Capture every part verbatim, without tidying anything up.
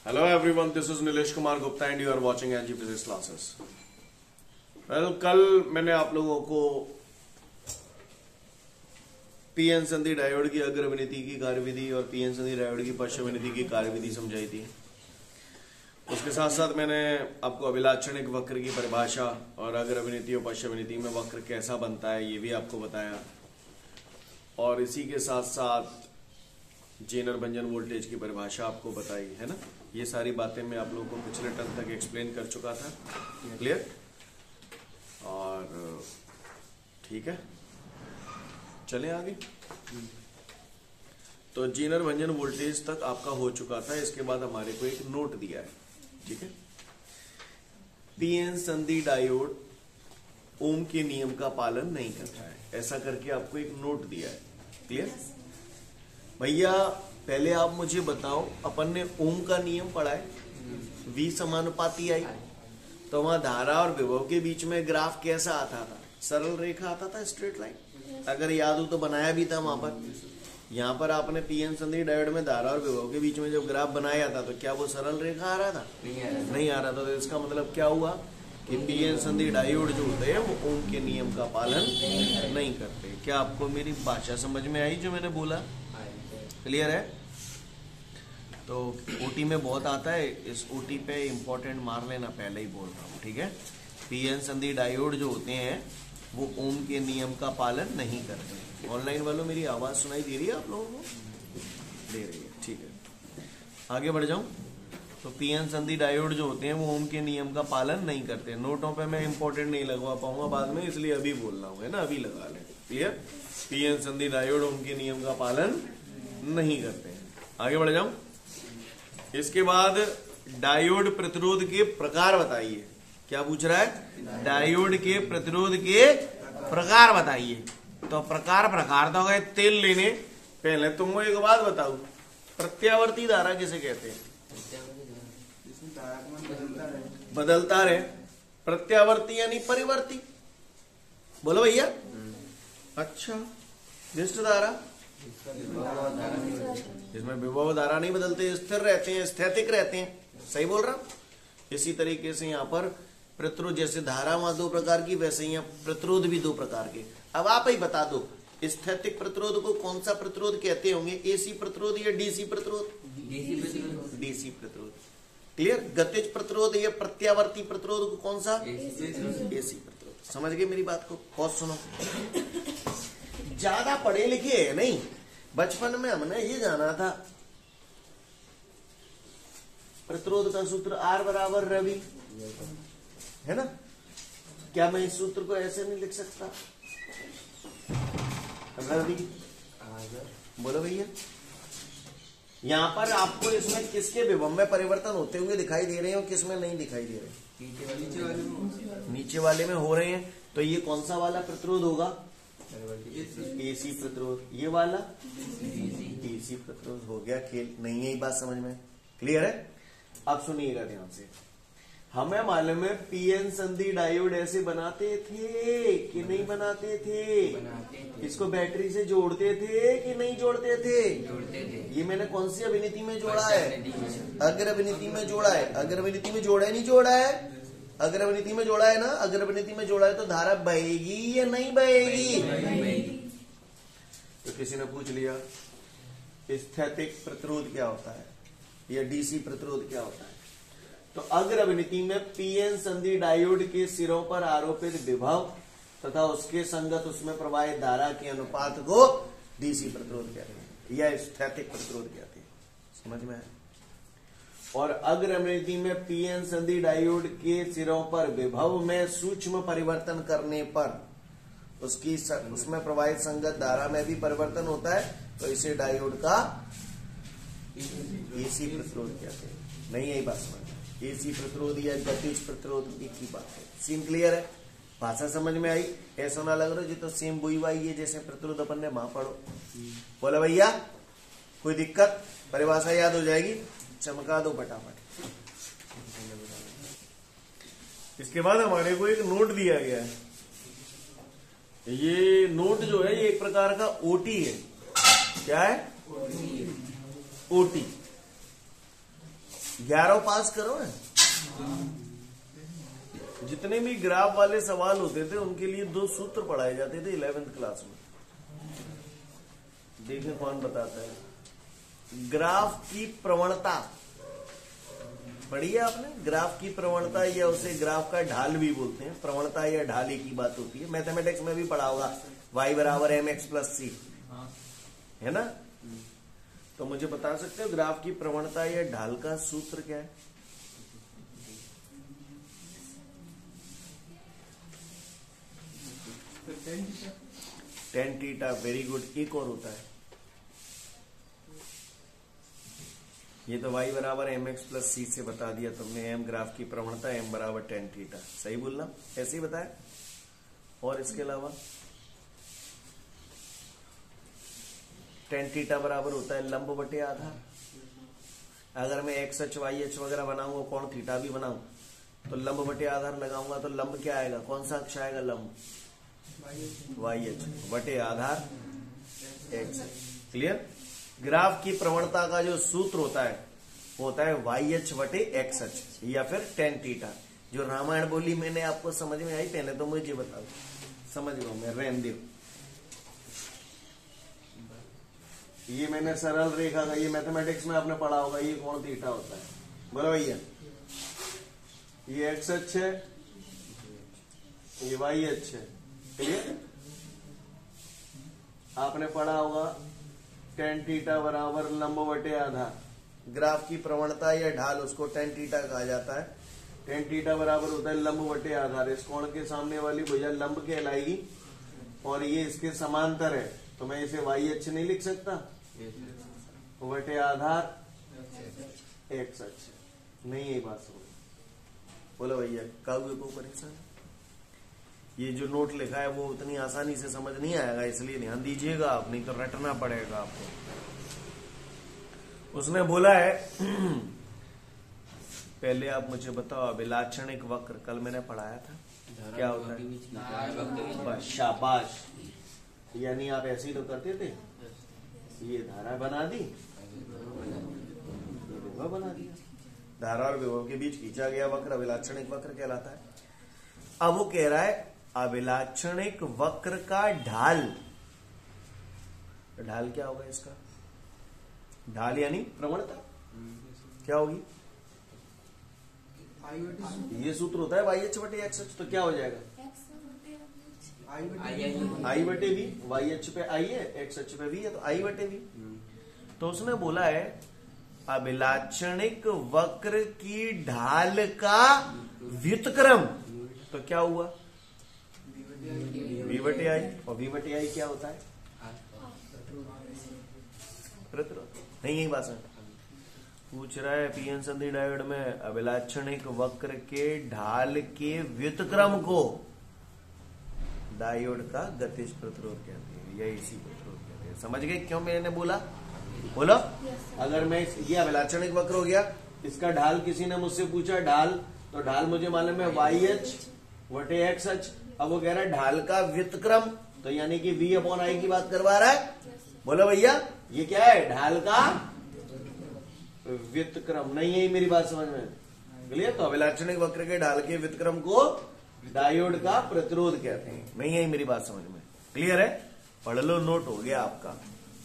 Hello everyone, this is Nilesh Kumar Gupta and you are watching N G Physics classes. Well, कल मैंने आप लोगों को P n संधि डायोड की अग्रविनीति की कार्यविधि और पी एन संधि डायोड की पश्चविनीति की कार्यविधि समझाई थी। उसके साथ साथ मैंने आपको अभिलाक्षणिक वक्र की परिभाषा और अग्रविनीति और पश्चविनीति में वक्र कैसा बनता है ये भी आपको बताया, और इसी के साथ साथ जेनर भंजन वोल्टेज की परिभाषा आपको बताई है ना। ये सारी बातें मैं आप लोगों को पिछले टर्म तक एक्सप्लेन कर चुका था। क्लियर? और ठीक है, चलें आगे। तो जेनर भंजन वोल्टेज तक आपका हो चुका था। इसके बाद हमारे को एक नोट दिया है, ठीक है। पी एन संधि डायोड ओम के नियम का पालन नहीं करता है, ऐसा करके आपको एक नोट दिया है। क्लियर भैया? पहले आप मुझे बताओ, अपन ने ओम का नियम पढ़ा है, V समानुपाती आई, तो वहां धारा और विभव के बीच में ग्राफ कैसा आता था? सरल रेखा आता था, स्ट्रेट लाइन। अगर याद हो तो बनाया भी था वहां पर। यहाँ पर आपने पी एन संधि डायोड में धारा और विभव के बीच में जब ग्राफ बनाया था तो क्या वो सरल रेखा आ रहा था? नहीं आ रहा था। तो इसका मतलब क्या हुआ कि पी एन संधि डायोड जो होते हैं वो ओम के नियम का पालन नहीं करते। क्या आपको मेरी भाषा समझ में आई जो मैंने बोला? क्लियर है? तो ओटी में बहुत आता है, इस ओटी पे इंपॉर्टेंट मार लेना, पहले ही बोल रहा हूँ, ठीक है। पी एन संधि डायोड जो होते हैं वो ओम के नियम का पालन नहीं करते। ऑनलाइन वालों मेरी आवाज सुनाई दे रही है आप लोगों को? दे रही है, ठीक है। आगे बढ़ जाऊं तो पी एन संधि डायोड जो होते हैं वो ओम के नियम का पालन नहीं करते। नोटों पे मैं इंपॉर्टेंट नहीं लगवा पाऊंगा बाद में, इसलिए अभी बोल रहा हूँ, है ना, अभी लगा लें। क्लियर? पी एन संधि डायोड ओम के नियम का पालन नहीं करते हैं। आगे बढ़ जाऊं। इसके बाद डायोड प्रतिरोध के प्रकार बताइए। क्या पूछ रहा है? डायोड के प्रतिरोध के प्रकार बताइए। तो प्रकार प्रकार तो गए तेल लेने। पहले तुमको एक बात बताऊं, प्रत्यावर्ती धारा किसे कहते हैं? बदलता रहे। प्रत्यावर्ती यानी परिवर्ती। बोलो भैया। अच्छा, निष्ठ धारा, इसमें विभव धारा नहीं बदलते, स्थिर रहते हैं, स्थैतिक रहते हैं। सही बोल रहा? इसी तरीके से यहाँ पर प्रतिरोध, जैसे धारा वहां दो प्रकार की, वैसे यहाँ प्रतिरोध भी दो प्रकार के। अब आप ही बता दो, स्थैतिक प्रतिरोध को कौन सा प्रतिरोध कहते होंगे? एसी प्रतिरोध या डीसी प्रतिरोध? डीसी प्रतिरोध। क्लियर? गतिज प्रतिरोध या प्रत्यावर्ती प्रतिरोध को कौन सा? एसी प्रतिरोध। समझ गए मेरी बात को? बहुत सुनो, ज्यादा पढ़े लिखे है नहीं। बचपन में हमने ये जाना था, प्रतिरोध का सूत्र आर बराबर रवि, है ना। क्या मैं इस सूत्र को ऐसे नहीं लिख सकता? रवि, बोलो भैया। यहां पर आपको इसमें किसके विभव में परिवर्तन होते हुए दिखाई दे रहे हैं और किसमें नहीं दिखाई दे रहे? नीचे वाले में। नीचे वाले में हो रहे हैं, तो ये कौन सा वाला प्रतिरोध होगा? एसी प्रतिरोध। ये वाला डीसी प्रतिरोध। हो गया खेल? नहीं है? बात समझ में क्लियर है? अब सुनिएगा ध्यान से। हमें मालूम है पी एन संधि डायोड ऐसे बनाते थे कि नहीं बनाते थे? इसको बैटरी से जोड़ते थे कि नहीं जोड़ते थे? जोड़ते थे। ये मैंने कौन सी अभिनीति में जोड़ा है? अग्रविनीति में जोड़ा है। अग्रविनीति में जोड़ा है, नहीं जोड़ा है? अग्रविनीति में जोड़ा है ना। अग्रविनीति में जोड़ा है तो धारा बहेगी या नहीं बहेगी? तो किसी ने पूछ लिया स्थैतिक प्रतिरोध क्या होता है या डीसी प्रतिरोध क्या होता है? तो अग्रविनीति में पी एन संधि डायोड के सिरों पर आरोपित विभव तथा उसके संगत उसमें प्रवाहित धारा के अनुपात को डीसी प्रतिरोध कहते हैं या स्थैतिक प्रतिरोध कहते हैं। समझ में आया? और अग्रविनीति में पी एन संधि डायोड के सिरों पर विभव में सूक्ष्म परिवर्तन करने पर उसकी उसमें प्रवाहित संगत धारा में भी परिवर्तन होता है, तो इसे डायोड का एसी प्रतिरोध कहते हैं। नहीं, यही बात समझ? एसी प्रतिरोध या गतिज प्रतिरोध एक ही बात है। सीन क्लियर है? भाषा समझ में आई? ऐसा ना लग रहा जी तो सेम बुई वाई है जैसे प्रतिरोध अपन ने वहां पढ़ो। बोला भैया? कोई दिक्कत? परिभाषा याद हो जाएगी? चमका दो फटाफट। इसके बाद हमारे को एक नोट दिया गया है। ये नोट जो है ये एक प्रकार का ओटी है। क्या है? ओटी। ग्यारह पास करो है। जितने भी ग्राफ वाले सवाल होते थे उनके लिए दो सूत्र पढ़ाए जाते थे इलेवेंथ क्लास में। देखिए कौन बताता है। ग्राफ की प्रवणता पढ़ी है आपने? ग्राफ की प्रवणता या उसे ग्राफ का ढाल भी बोलते हैं। प्रवणता या ढाल एक ही बात होती है। मैथमेटिक्स में भी पढ़ा होगा, वाई बराबर एम एक्स प्लस सी, है ना? तो मुझे बता सकते हो ग्राफ की प्रवणता या ढाल का सूत्र क्या है? Tan theta. Very good. एक और होता है, ये तो y बराबर एम एक्स प्लस सी से बता दिया तुमने। m ग्राफ की प्रवणता, m बराबर टेन थीटा। सही बोलना, ऐसे ही बताया। और इसके अलावा टेन थीटा बराबर होता है लंब बटे आधार। अगर मैं एक्स एच वाई एच वगैरह बनाऊंगा, कोण थीटा भी बनाऊं, तो लंब बटे आधार लगाऊंगा तो लंब क्या आएगा? कौन सा अक्ष आएगा? लंब वाई एच बटे आधार एक्स। क्लियर? ग्राफ की प्रवणता का जो सूत्र होता है वो होता है वाई एच बटे एक्स एच या फिर टेन थीटा। जो रामायण बोली मैंने आपको समझ में आई? पहले तो मुझे बताओ, समझ लो मैं रहन दो। ये मैंने सरल रेखा का, ये मैथमेटिक्स में आपने पढ़ा होगा, ये कोण थीटा होता है। बोलो भैया, ये एक्स एच है, ये वाई एच है। क्लियर? आपने पढ़ा होगा टेन थीटा बराबर लंब बटे आधार। ग्राफ की प्रवणता या ढाल उसको टेन थीटा कहा जाता है। टेन थीटा बराबर होता है लंब बटे आधार। इस कोण के सामने वाली भुजा लंब कहलाएगी और ये इसके समांतर है, तो मैं इसे वाई एच नहीं लिख सकता? बटे आधार एक्स एच। नहीं, यही बात समझ। बोलो भैया, काऊ को परेशान? ये जो नोट लिखा है वो उतनी आसानी से समझ नहीं आएगा, इसलिए ध्यान दीजिएगा आप, नहीं तो रटना पड़ेगा आपको। उसने बोला है पहले आप मुझे बताओ, अभिलाक्षणिक वक्र कल मैंने पढ़ाया था, क्या होता है? बस शाबाश। यानी आप ऐसे ही तो करते थे, ये धारा बना दी, विभव बना दिया। धारा और विभव के बीच खींचा गया वक्र अभिलाक्षणिक वक्र कहलाता है। अब वो कह रहा है अभिलाक्षणिक वक्र का ढाल। ढाल क्या होगा इसका? ढाल यानी प्रवणता क्या होगी? ये सूत्र होता है वाई एच बटे एक्स एच। तो क्या हो जाएगा? आई बटे वी। वाई एच पे आई है, एक्स एच पे वी है, तो आई बटे वी। तो उसने बोला है अभिलाक्षणिक वक्र की ढाल का व्युत्क्रम। तो क्या हुआ? वी बटे आई। और वी बटे आई क्या होता है? प्रतिरोध। नहीं, यही बात है। पूछ रहा है पीएन संधि डायोड में अभिलाक्षणिक वक्र के ढाल के व्युत्क्रम को डायोड का गतिज प्रतिरोध कहते हैं, या इसी प्रतिरोध कहते हैं। समझ गए क्यों मैंने बोला? बोलो। अगर मैं ये अभिलाक्षणिक वक्र हो गया, इसका ढाल किसी ने मुझसे पूछा ढाल, तो ढाल मुझे मालूम है वाई एच बटे एक्स एच। अब वो कह रहा है ढाल का व्युत्क्रम, तो यानी कि वी अपॉन आई की बात करवा रहा है। बोलो भैया, ये क्या है? ढाल का व्युत्क्रम। नहीं है मेरी बात समझ में? क्लियर? तो अभिलाक्षणिक वक्र के ढाल के व्युत्क्रम को डायोड का प्रतिरोध कहते हैं। नहीं है मेरी बात समझ में? क्लियर है? पढ़ लो, नोट हो गया आपका।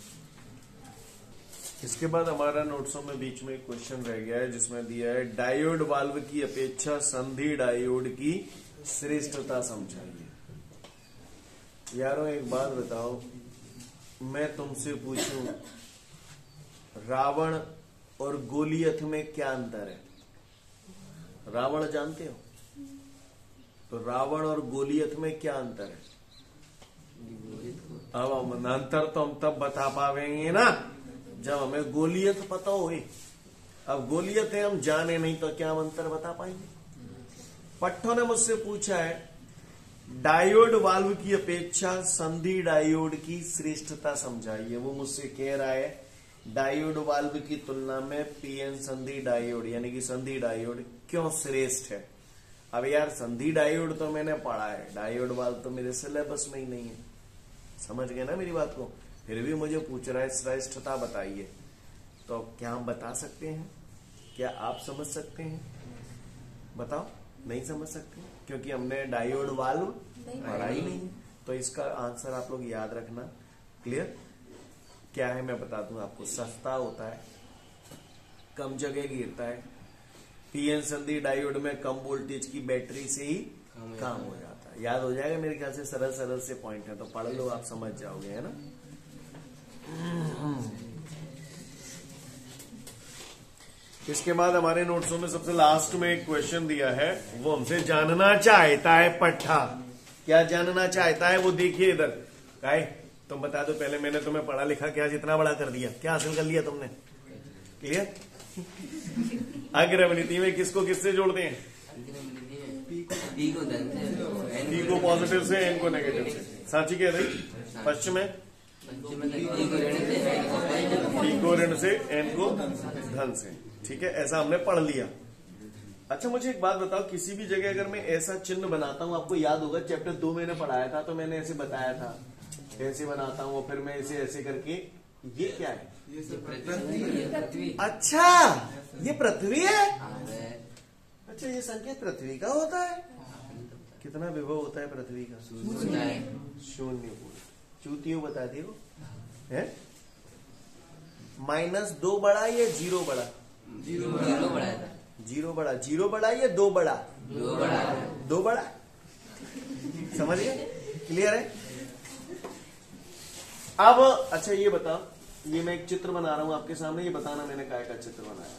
इसके बाद हमारा नोट्सों में बीच में एक क्वेश्चन रह गया है जिसमें दिया है डायोड वाल्व की अपेक्षा संधि डायोड की श्रेष्ठता समझाइए। यारों एक बात बताओ, मैं तुमसे पूछूं रावण और गोलियथ में क्या अंतर है? रावण जानते हो? तो रावण और गोलियथ में क्या अंतर है? अब हम अंतर तो हम तब बता पाएंगे ना जब हमें गोलियत पता हो। अब गोलियत है हम जाने नहीं, तो क्या हम अंतर बता पाएंगे? पट्टों ने मुझसे पूछा है डायोड वाल्व की अपेक्षा संधि डायोड की श्रेष्ठता समझाइए। वो मुझसे कह रहा है डायोड वाल्व की तुलना में पीएन संधि डायोड यानी कि संधि डायोड क्यों श्रेष्ठ है। अब यार संधि डायोड तो मैंने पढ़ा है, डायोड वाल्व तो मेरे सिलेबस में ही नहीं है। समझ गए ना मेरी बात को? फिर भी मुझे पूछ रहा है श्रेष्ठता बताइए, तो क्या हम बता सकते हैं? क्या आप समझ सकते हैं? बताओ, नहीं समझ सकते क्योंकि हमने डायोड वाल्व पढ़ा ही नहीं। तो इसका आंसर आप लोग याद रखना। क्लियर? क्या है मैं बता दूं आपको। सस्ता होता है, कम जगह गिरता है। पीएन संधि डायोड में कम वोल्टेज की बैटरी से ही काम हो जाता है। याद हो जाएगा मेरे ख्याल से। सरल सरल से पॉइंट है, तो पढ़ लो, आप समझ जाओगे, है ना। इसके बाद हमारे नोट्सों में सबसे लास्ट में एक क्वेश्चन दिया है, वो हमसे जानना चाहता है पट्टा। क्या जानना चाहता है वो देखिए इधर। काय तुम बता दो पहले, मैंने तुम्हें पढ़ा लिखा क्या जितना बड़ा कर दिया, क्या हासिल कर लिया तुमने? क्लियर? अग्रवनिति में किसको किससे जोड़ते हैं? पी को पॉजिटिव से, एन को नेगेटिव से। साची कह रही पश्चिम में पी को ऋण से, एन को धन से। ठीक है, ऐसा हमने पढ़ लिया। अच्छा मुझे एक बात बताओ, किसी भी जगह अगर मैं ऐसा चिन्ह बनाता हूं, आपको याद होगा चैप्टर दो मैंने पढ़ाया था, तो मैंने ऐसे बताया था, ऐसे बनाता हूं, फिर मैं इसे ऐसे करके, ये क्या है? अच्छा ये पृथ्वी है। अच्छा ये संकेत पृथ्वी का होता है। कितना विभव होता है पृथ्वी का? शून्य वोल्ट। चूतियों बता दियो है। माइनस दो बड़ा या जीरो बड़ा? जीरो बड़ा। जीरो बड़ा। जीरो बड़ा या दो बड़ा? दो बड़ा। दो बड़ा। समझ गए? क्लियर है? अब अच्छा ये बताओ, ये मैं एक चित्र बना रहा हूं आपके सामने, ये बताना मैंने काय का चित्र बनाया।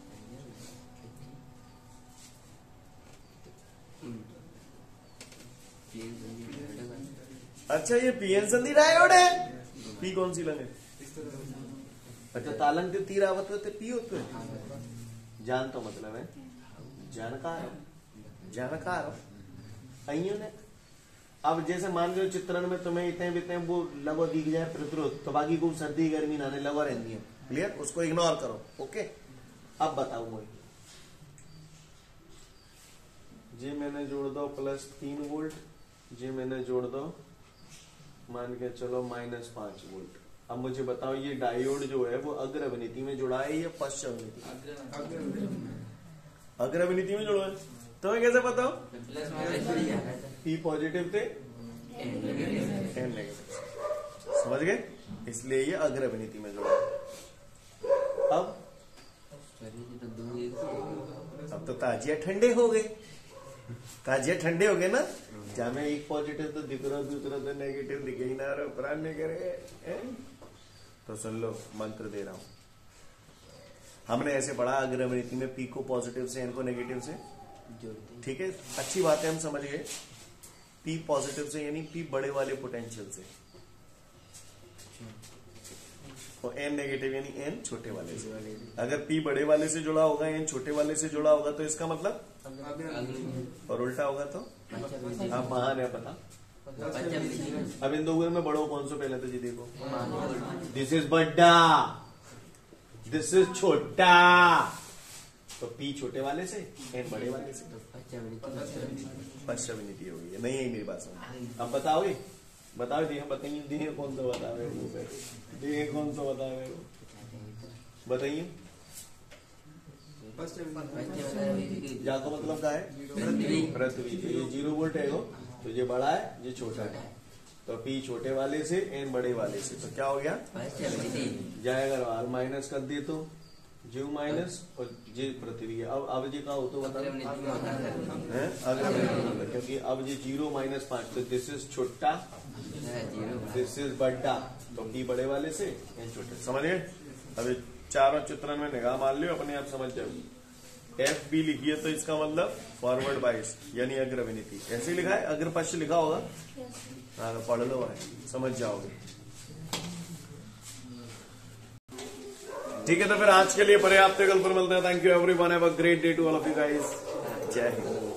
अच्छा ये पीएन संधि डायोड है। पी कौन सी लंग है? अच्छा तालंग के तीर आवत होते पी होते है। जान तो मतलब है जानकार, जानकार अइयो ने। अब जैसे मान लो चित्रण में तुम्हें इतने बितने वो लगो दिख जाए प्रतिरोध, तो बाकी को सर्दी गर्मी नाने लगो रहती है। क्लियर? उसको इग्नोर करो। ओके, अब बताऊ मैं, जी मैंने जोड़ दो प्लस तीन वोल्ट, जी मैंने जोड़ दो मान के चलो माइनस पांच वोल्ट। अब मुझे बताओ ये डायोड जो है वो अग्रवनिति में जुड़ा है या पश्चवनिति? अग्रवनिति में जुड़ा है। तुम्हें कैसे बताओ? पी पॉजिटिव थे, एन नेगेटिव। समझ गए? इसलिए ये अग्रवनिति में जुड़ा है। अब अब तो ताजिया ठंडे हो गए। ताजिया ठंडे हो गए ना। जहां में एक पॉजिटिव तो दिख रहा, दूसरा तो नेगेटिव दिखे ही ना रहा, प्राण नहीं करे। तो सुन लो, मंत्र दे रहा हूं। हमने ऐसे पढ़ा अग्रवनिति में पी को पॉजिटिव से, एन को नेगेटिव से। ठीक है, अच्छी बात है, हम समझ गए। पी पॉजिटिव से यानी पी बड़े वाले पोटेंशियल से, और एन नेगेटिव यानी एन छोटे वाले से। अगर पी बड़े वाले से जुड़ा होगा, एन छोटे वाले से जुड़ा होगा, तो इसका मतलब, और उल्टा होगा तो आप महान है पता। अब इन दो में बड़ो कौन सा पहले तो जी देखो, दिस इज बड़ा, दिस इज छोटा, तो पी छोटे वाले से, एन बड़े वाले से। पश्चवनिति हो गई। नहीं है मेरी बात समझ। अब बताओगे, बताओ दी बताइए, दी कौन सा बताओ, दी कौन सा बताओ, बताइए। जाको मतलब क्या है? पृथ्वी। पृथ्वी। तो ये जीरो वोल्ट है वो, तो ये बड़ा है, ये छोटा है। तो पी छोटे वाले से, एन बड़े वाले से, तो क्या हो गया? जाएगा आर माइनस कर दिए तो जीव माइनस, और जे पृथ्वी है। अब अब जी का हो तो बता, क्योंकि अब ये जीरो माइनस पांच, तो दिस इज छोटा, दिस इज बड़ा, तो पी बड़े वाले से, एन छोटे। समझ गए? अभी चारों चित्रण में निगाह मान लियो, अपने आप समझ जाओगे। एफ बी लिखिए तो इसका मतलब फॉरवर्ड बाइस यानी अग्रवनिति। ऐसे लिखा है, अग्रपक्ष लिखा होगा। हाँ तो पढ़ लो, समझ जाओगे। ठीक है, तो फिर आज के लिए पर्याप्त है। कल पर मिलते हैं। Thank you everyone, have a great day to all of you guys. जय हिंद।